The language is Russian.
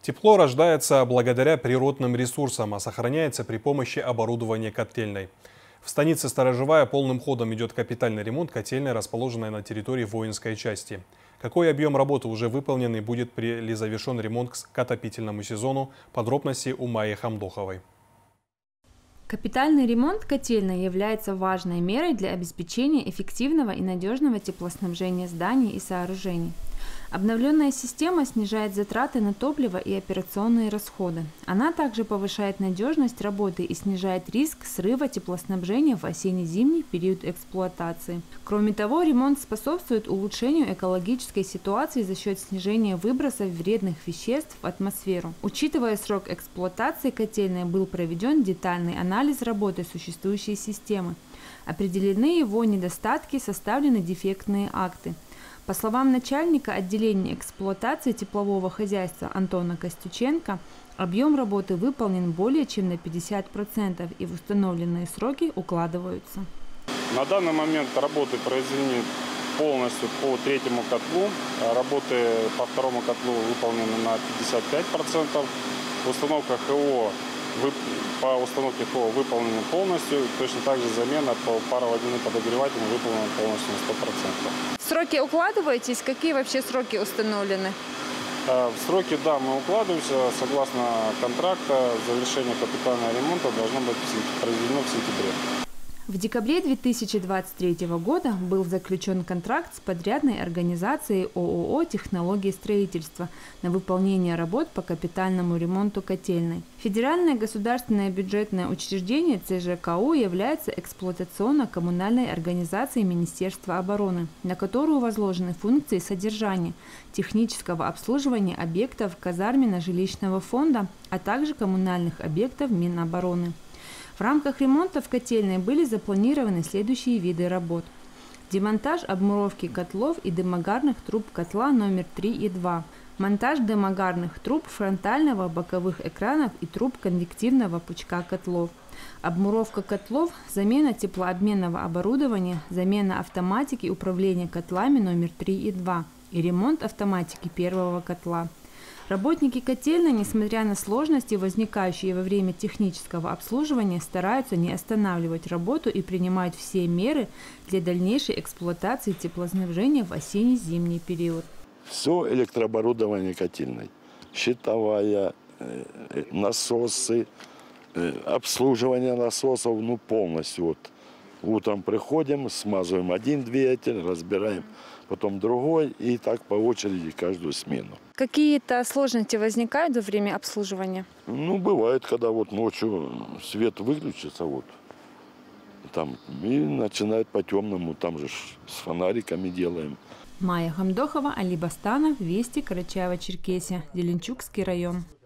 Тепло рождается благодаря природным ресурсам, а сохраняется при помощи оборудования котельной. В станице Сторожевая полным ходом идет капитальный ремонт котельной, расположенной на территории воинской части. Какой объем работы уже выполнен и будет ли завершен ремонт к отопительному сезону? Подробности у Майи Хамдоховой. Капитальный ремонт котельной является важной мерой для обеспечения эффективного и надежного теплоснабжения зданий и сооружений. Обновленная система снижает затраты на топливо и операционные расходы. Она также повышает надежность работы и снижает риск срыва теплоснабжения в осенне-зимний период эксплуатации. Кроме того, ремонт способствует улучшению экологической ситуации за счет снижения выбросов вредных веществ в атмосферу. Учитывая срок эксплуатации котельной, был проведен детальный анализ работы существующей системы. Определены его недостатки, составлены дефектные акты. По словам начальника отделения эксплуатации теплового хозяйства Антона Костюченко, объем работы выполнен более чем на 50% и в установленные сроки укладываются. На данный момент работы произведены полностью по третьему котлу. Работы по второму котлу выполнены на 55%. Установка ХО по установке ХО выполнена полностью. Точно так же замена по пароводяным подогревателям выполнена полностью на 100%. Сроки укладываетесь? Какие вообще сроки установлены? В сроки, да, мы укладываемся. Согласно контракта, завершение капитального ремонта должно быть произведено в сентябре. В декабре 2023 года был заключен контракт с подрядной организацией ООО «Технологии строительства» на выполнение работ по капитальному ремонту котельной. Федеральное государственное бюджетное учреждение ЦЖКУ является эксплуатационно-коммунальной организацией Министерства обороны, на которую возложены функции содержания, технического обслуживания объектов казарменно-жилищного фонда, а также коммунальных объектов Минобороны. В рамках ремонта в котельной были запланированы следующие виды работ. Демонтаж обмуровки котлов и дымогарных труб котла номер 3 и 2. Монтаж дымогарных труб фронтального, боковых экранов и труб конвективного пучка котлов. Обмуровка котлов, замена теплообменного оборудования, замена автоматики управления котлами номер 3 и 2 и ремонт автоматики первого котла. Работники котельной, несмотря на сложности, возникающие во время технического обслуживания, стараются не останавливать работу и принимают все меры для дальнейшей эксплуатации теплоснабжения в осенне-зимний период. Все электрооборудование котельной, щитовая, насосы, обслуживание насосов, полностью. Вот утром приходим, смазываем один двигатель, разбираем, потом другой, и так по очереди каждую смену. Какие-то сложности возникают во время обслуживания? Бывает, когда ночью свет выключится, там, и начинает по темному, там же с фонариками делаем. Майя Хамдохова, Али Бастанов, Вести, Карачаево-Черкесия, Зеленчукский район.